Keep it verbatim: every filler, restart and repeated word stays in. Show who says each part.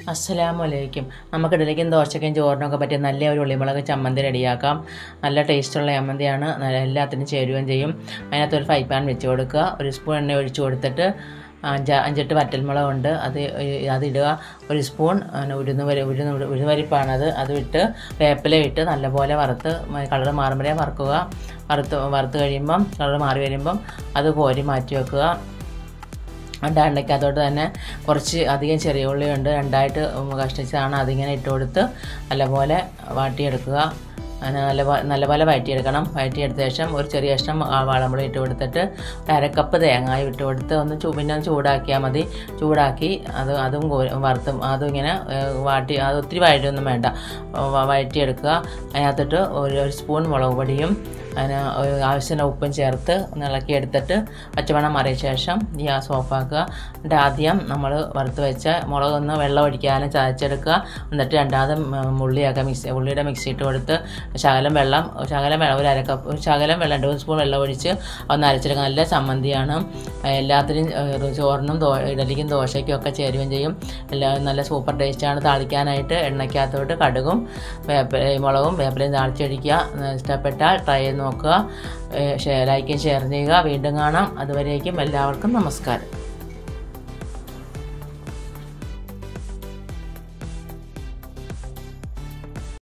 Speaker 1: അസ്സലാമലൈക്കും. നമുക്ക് ഇഡലിക്കും ദോശയ്ക്കും ചോറിനൊക്കെ പറ്റിയ നല്ല ഒരു ഉള്ളിമുളക് ചമ്മന്തി റെഡിയാക്കാം. നല്ല ടേസ്റ്റുള്ള ചമ്മന്തിയാണ്, എല്ലാത്തിനും ചേരുകയും ചെയ്യും. അതിനകത്ത് ഒരു ഫ്രൈ പാൻ വെച്ച് കൊടുക്കുക. ഒരു സ്പൂൺ എണ്ണ ഒഴിച്ച് കൊടുത്തിട്ട് അഞ്ച് അഞ്ചെട്ട് വറ്റൽമുളകുണ്ട്, അത് അതിടുക. ഒരു സ്പൂൺ ഉഴുന്ന് വരി ഉഴുന്ന് ഉഴുന്നുപരിപ്പാണത്, അത് ഇട്ട് വേപ്പില ഇട്ട് നല്ലപോലെ വറുത്ത് കളർ മാറുമ്പോഴേ വറുക്കുക. വറുത്ത് വറുത്ത് കഴിയുമ്പം കളർ മാറി വരുമ്പം അത് കോരി മാറ്റി വെക്കുക. രണ്ടാണ്ടയ്ക്കകത്തോട്ട് തന്നെ കുറച്ച് അധികം ചെറിയ ഉള്ളിയുണ്ട്, രണ്ടായിട്ട് കഷ്ടിച്ചാണ്, അതിങ്ങനെ ഇട്ട് കൊടുത്ത് നല്ലപോലെ വാട്ടിയെടുക്കുക. നല്ല നല്ലപോലെ വഴറ്റിയെടുക്കണം. വഴറ്റിയെടുത്ത ശേഷം ഒരു ചെറിയ കഷ്ണം വാളമ്പുളി ഇട്ട് കൊടുത്തിട്ട് അരക്കപ്പ് തേങ്ങായി ഇട്ട് കൊടുത്ത് ഒന്ന് ചൂ പിന്നെ ഒന്ന് ചൂടാക്കിയാൽ മതി. ചൂടാക്കി അത് അതും വറുത്തും അതും ഇങ്ങനെ വാട്ടി, അത് ഒത്തിരി വഴറ്റൊന്നും വേണ്ട, വഴറ്റിയെടുക്കുക. അതിനകത്തിട്ട് ഒരു ഒരു സ്പൂൺ മുളക് പൊടിയും അതിന് ആവശ്യത്തിന് ഉപ്പും ചേർത്ത് ഇളക്കിയെടുത്തിട്ട് പച്ചമണം മാറിയ ശേഷം ഗ്യാസ് ഓഫാക്കുക. എന്നിട്ട് ആദ്യം നമ്മൾ വറുത്ത് വെച്ച മുളകൊന്ന് വെള്ളം ഒഴിക്കാനും ചതച്ചെടുക്കുക. എന്നിട്ട് രണ്ടാമത് ഉള്ളിയൊക്കെ മിക്സി ഉള്ളിയുടെ മിക്സി ഇട്ട് കൊടുത്ത് ശകലം വെള്ളം ശകലം വെള്ളം ഒരു അരക്കപ്പ് ഒരു ശകലം വെള്ളം രണ്ട് സ്പൂൺ വെള്ളം ഒഴിച്ച് ഒന്ന് അരച്ചെടുക്കുക. നല്ല ചമ്മന്തിയാണ്, എല്ലാത്തിനും ചോറിനും ദോ ഇഡലിക്കും ദോശയ്ക്കും ഒക്കെ ചേരുകയും ചെയ്യും. എല്ലാം നല്ല സൂപ്പർ ടേസ്റ്റാണ്. താളിക്കാനായിട്ട് എണ്ണയ്ക്കകത്തോട്ട് കടുകും വേപ്പില മുളകും വേപ്പിലയും താളിച്ചൊഴിക്കുക. ഇഷ്ടപ്പെട്ടാൽ ട്രൈ ചെയ്ത് നോക്കുക. ലൈക്കും ഷെയർ ചെയ്യുക. വീണ്ടും കാണാം. അതുവരേക്കും എല്ലാവർക്കും നമസ്കാരം.